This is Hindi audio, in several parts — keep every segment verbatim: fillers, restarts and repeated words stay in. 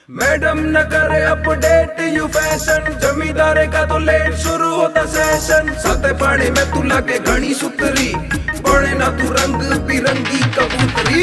मैडम न करे अपडेट यू फैशन, जमींदारे का तो लेट शुरू होता सेशन। सते पानी में तू लागे घनी सुतरी, बने ना तू रंग बिरंगी कबूतरी।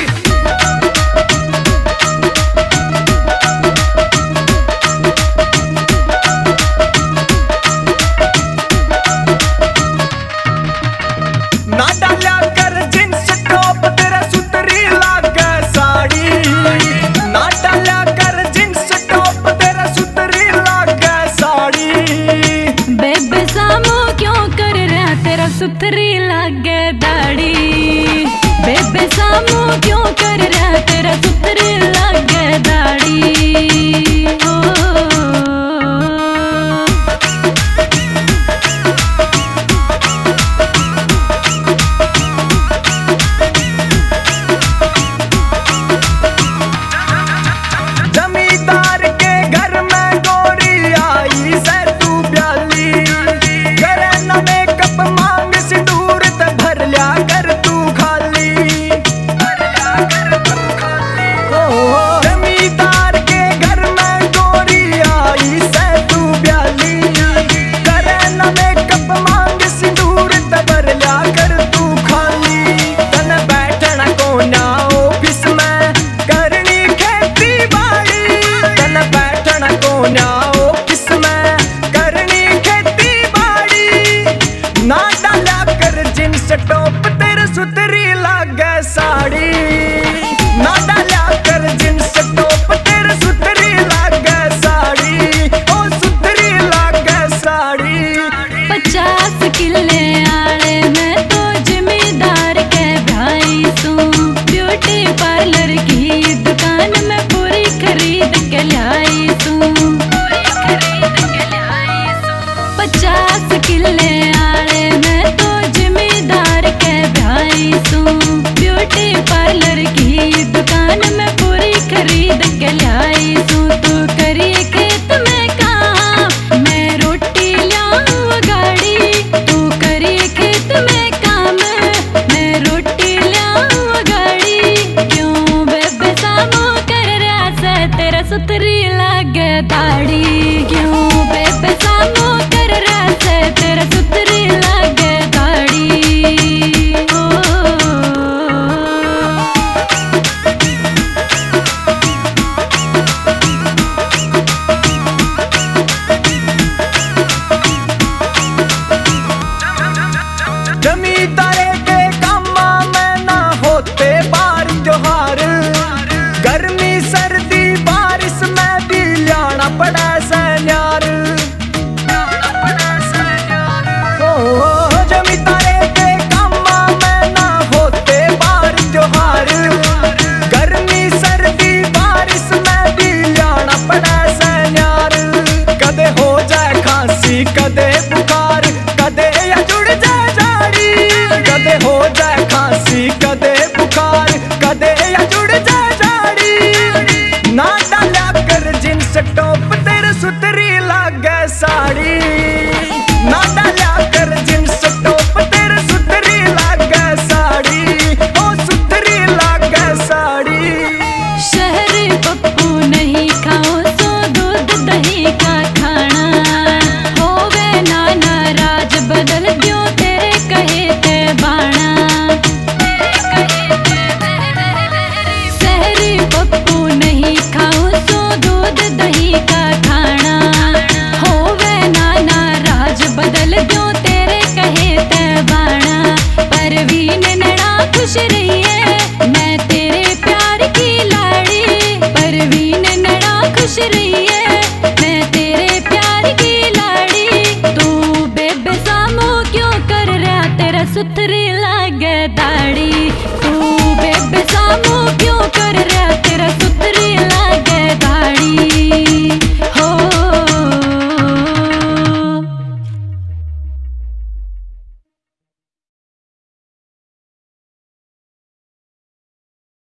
ना डाल्या कर जींस टॉप तेरा सुतरी लागे साड़ी, ना डाल्या कर जींस टॉप तेरा सुतरी लागे साड़ी। बेबे सामो क्यों कर रहा तेरा सुतरी लागे दाढ़ी, बेबे सामो क्यों कर रहा तेरा सुतरी लागे दाढ़ी। टॉप तेरे सुतरी लागे साड़ी, ना डाल्या कर जींस टॉप तेरे सुतरी लागे साड़ी, ओ सुतरी लागे साड़ी। पचास किले आले मैं तो जमींदार के भाई सू, ब्यूटी पार्लर की दुकान में पूरी खरीद के लाई सू, पचास किले आले मैं तो जमींदार के भाई सू, ब्यूटी पार्लर की दुकान में पूरी खरीद के लाई सू। तू करिए खेत में काम मैं रोटी लाऊं गाड़ी, तू करिए खेत में काम मैं रोटी लाऊं गाड़ी। क्यों बेबे सामो कर रहा से तेरा सुतरी लागे दाढ़ी, क्यों बेबे सामो कर रहा से तेरा सुतरी लागे दाढ़ी। जमींदारे के कामा में ना होते बार त्योहार, गर्मी सर्दी बारिश में भी लाना पड़ा सन्यार। ओ जमींदारे के कामा में ना होते बार त्योहार, गर्मी सर्दी बारिश में भी लाना पड़ा सन्यार। कदे हो जाए खांसी कदे बुखार, कदे या जुड़ जाए झाड़ी, कदे हो जाए खांसी कदे बुखार, कदे या जुड़ जाए झाड़ी। ना डाल्या कर जींस टॉप तेरे सुतरी लागे साड़ी, ना डाल्या कर जींस टॉप तेरे सुतरी लागे साड़ी, ओ सुतरी लागे साड़ी। शहरी पप्पू नहीं खाओ सो दूध दही का खाना, होवे ना नाराज बदल दियो तेरे कहे ते बाणा। शहरी पप्पू नहीं खाओ सो दूध दही का खाना, होवे ना नाराज बदल दियो तेरे कहे ते बाणा। परवीन नैना खुश रहिए मैं तेरे प्यार की लाड़ी, परवीन नैना खुश रहिए मैं तेरे प्यार की लाड़ी। तू बेबे सामो क्यों कर रहा तेरा सुतरी